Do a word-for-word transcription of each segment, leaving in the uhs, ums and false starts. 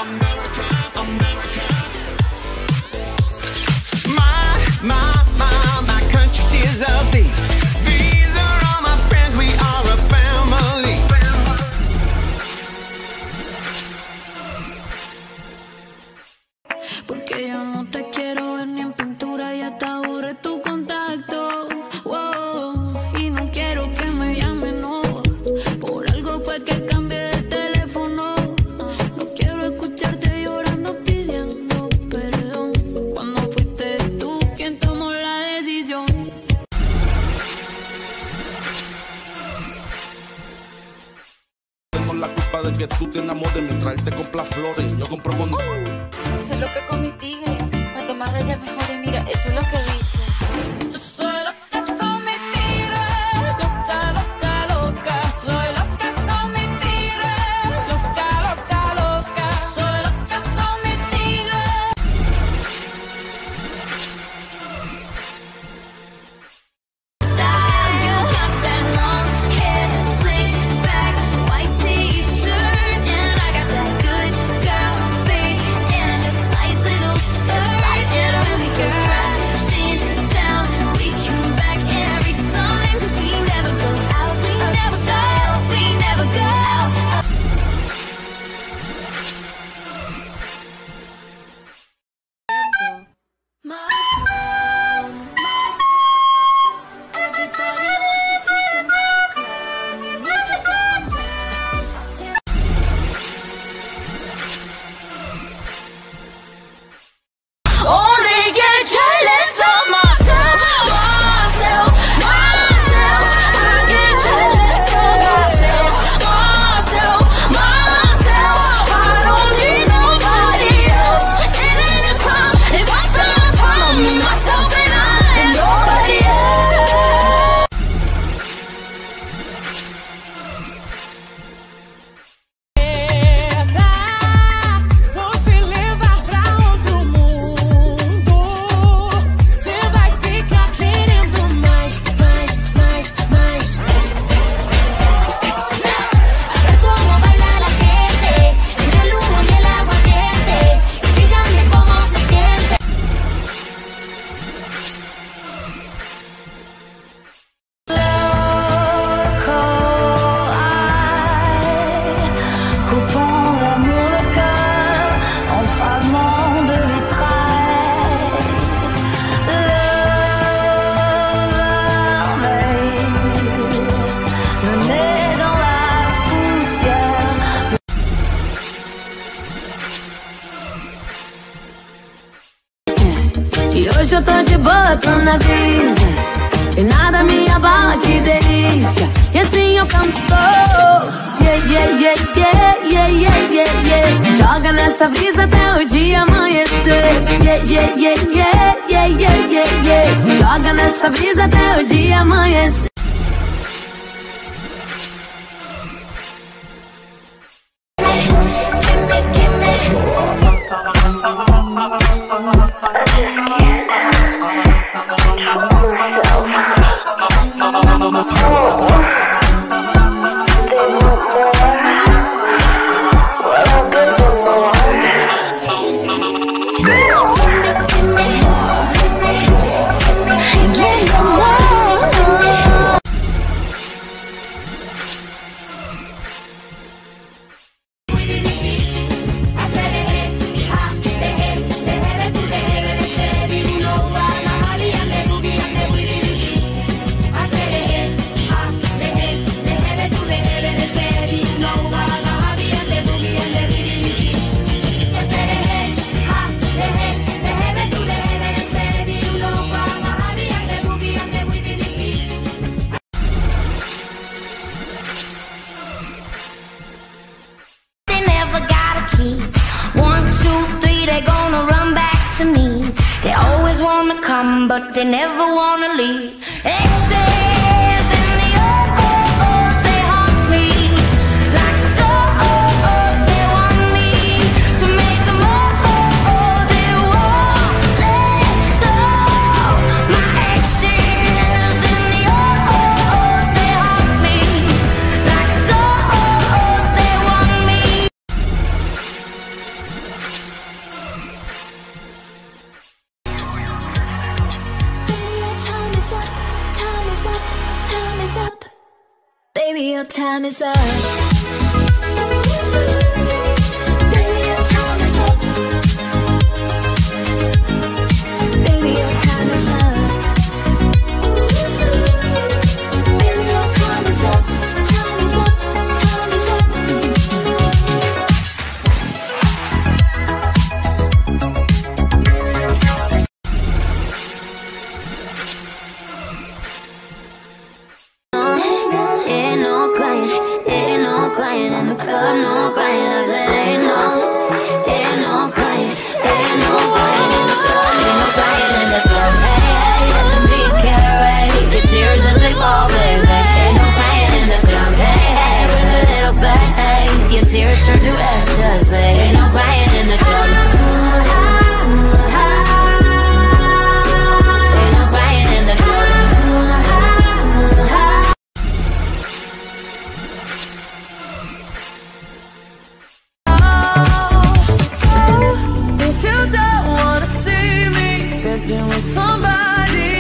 America, America. My, my, my, my country tears of thee. These are all my friends, we are a family. Porque yo no te quiero ver ni en pintura y hasta borré tu contacto. Wow, y no quiero que me llamen, no. Por algo fue que cambié de teléfono. No quiero escucharte llorando pidiendo perdón, cuando fuiste tú quien tomó la decisión. Tengo la culpa de que tú te enamores mientras él te compra flores. Yo compro con... Eso es lo que con mi tigre. Cuanto más rayas mejor, y mira, eso es lo que dice. Yo soy loca con mi tigre, loca, loca, loca. Soy loca con mi tigre, loca, loca, loca. Soy loca con mi tigre. Style, you got that long hair, slick back, white t-shirt, and I got that good girl fade and a tight little skirt. And when we go crashing down, we come back every time, 'cause we never go out, we never go, we never go out. My crown, everybody wants a piece of my crown. You need to calm down. Only get jealous of myself, myself, myself. I get jealous of myself, myself, myself. I don't need nobody else. It ain't a crime if I spend my time on me, myself, and I, and nobody else. Vou te levar pra outro mundo. Cê vai ficar querendo mais, mais, mais, mais. Como baila la gente, entre el humo y el aguardiente, y díganme cómo se siente. Coupant l'amour le cœur en fragments de vitrail. Le nez dans la poussière. E hoje eu tô de boa, tô na brisa, e nada me abala, que delícia. E assim eu canto. Yeah, yeah, yeah, yeah, yeah, yeah, yeah, yeah. Se joga nessa brisa até o dia amanhecer. Yeah, yeah, yeah, yeah, yeah, yeah, yeah, yeah. Se joga nessa brisa até o dia amanhecer. But they never wanna leave. Except in the oh-oh-ohs, they haunt me. Like the oh-oh-ohs, they want me to make them oh-oh-oh. They won't let go. My exes in the oh-oh-ohs, they haunt me. Like the oh-oh-ohs, they want me. your time is up. Baby, your time is up. Baby, your time is up. Baby, your time is up. Time is up. Time is up. Ain't no crying, ain't no crying in the club, no crying. I said ain't no, ain't no crying, ain't no crying in the club, ain't no crying in the club. Hey, hey, let the beat carry the tears as they fall, baby. Ain't no crying in the club. Hey, hey, with a little bit, hey, your tears turn to ecstasy. Ain't no crying in the club. Ain't no crying in the club. If you don't wanna see me dancing with somebody,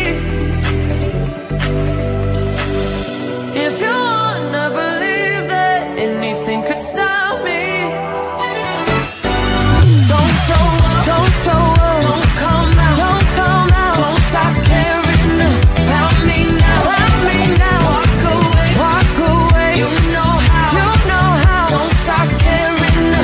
if you wanna believe that anything could stop me, don't show up, don't show up, don't come out, don't come out, don't stop caring about me now, about me now. Walk away, walk away. You know how, you know how. Don't stop caring.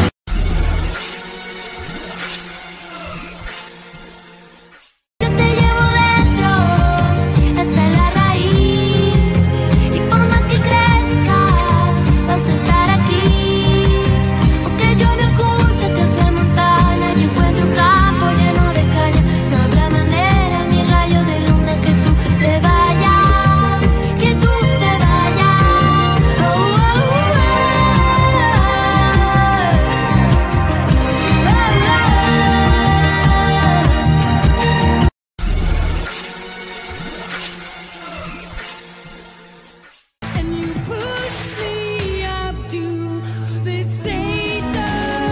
Yo te llevo dentro hasta la raíz, y por más que crezca vas a estar aquí. Aunque yo me oculte tras la montaña, yo encuentro un campo lleno de caña. No habrá manera ni rayo de luna que tú te vayas, que tú te vayas. Oh, oh, And you push me up to this state of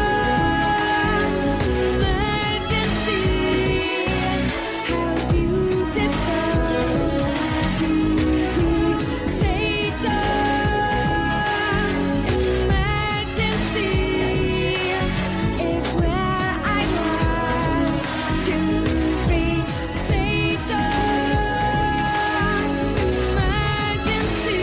emergency. How beautiful to be state of emergency is where I want to be. State of emergency.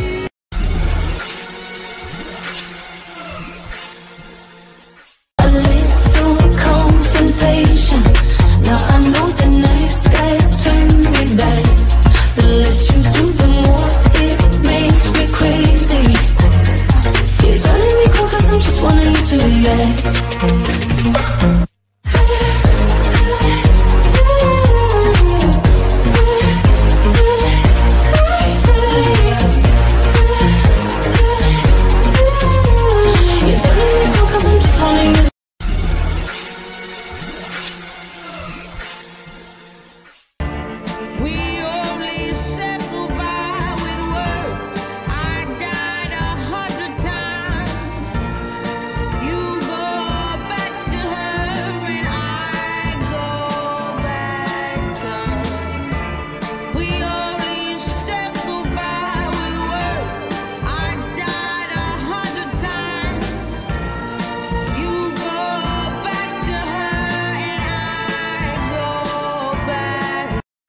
A little confrontation. Now I know the nice guys turn me back. The less you do, the more it makes me crazy. You're telling me cool 'cause I'm just wanting you to react. You're telling me cool 'cause I'm just wanting you. We only said goodbye with words. I died a hundred times. You go back to her and I go back to her. We only said goodbye with words. I died a hundred times. You go back to her and I go back.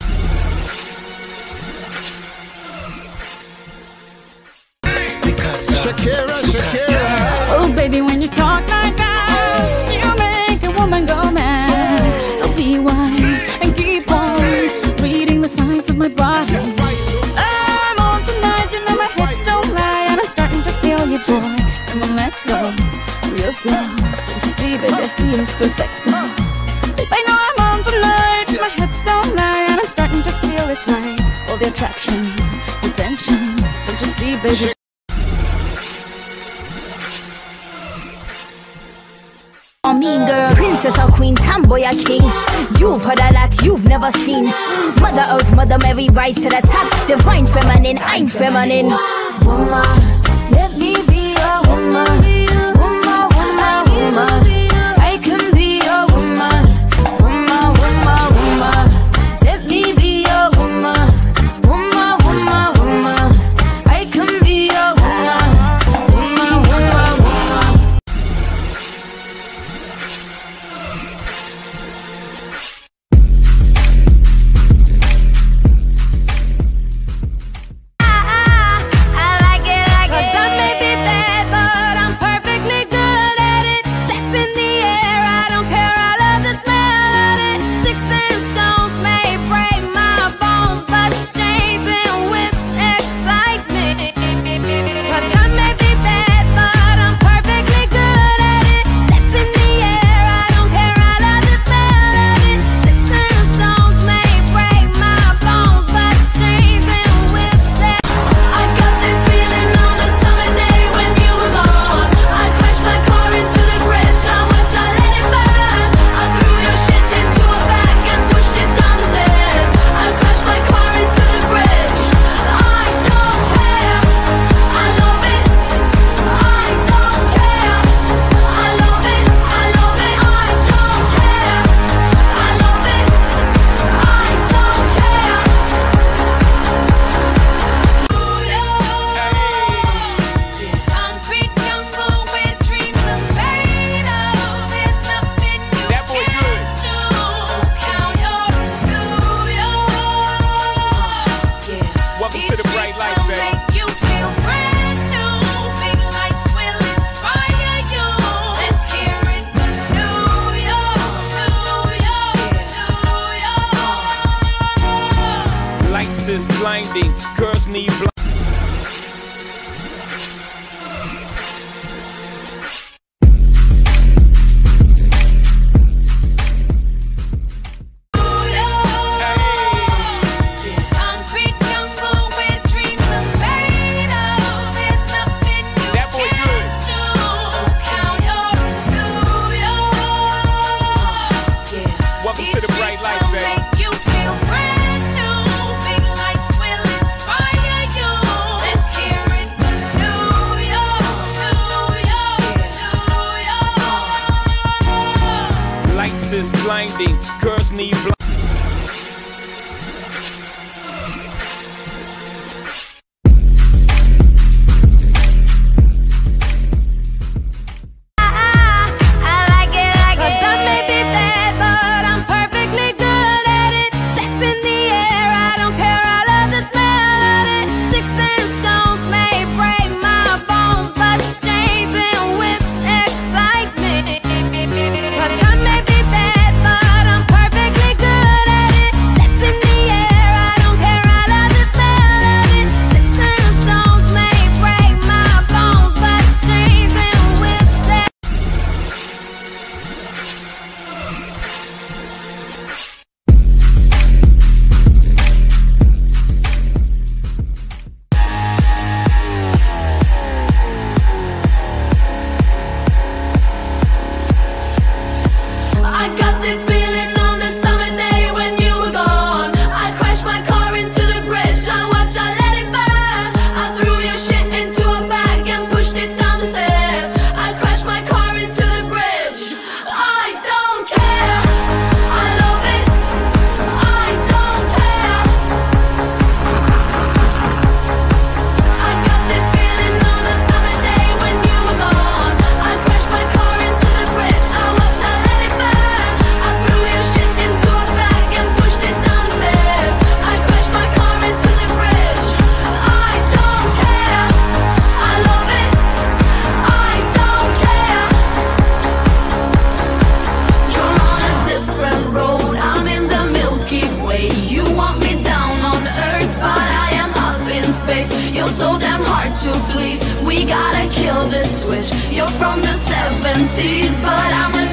Shakira, Shakira. Oh, baby, when you talk like that, you make a woman go mad. So be wise and keep on reading the signs of my body. I'm on tonight, you know my hips don't lie, and I'm starting to feel you, boy. Come on, let's go real slow. Don't you see, baby, I see it's perfect. Babe, I know I'm on tonight, my hips don't lie, and I'm starting to feel it's right. All the attraction, the tension. Don't you see, baby? A mean girl, princess or queen, tomboy or king. You've heard a lot you've never seen. Mother Earth, Mother Mary, rise to the top. Divine feminine, I'm feminine. Woman, let me be a woman. Woman, woman, woman. I can be a woman. Woman, woman, woman. Let me be a woman. Woman, woman, woman. I can be a woman. blinding, girls need blind. Is blinding, girls need blind. You're so damn hard to please. We gotta kill this switch. You're from the seventies, but I'm a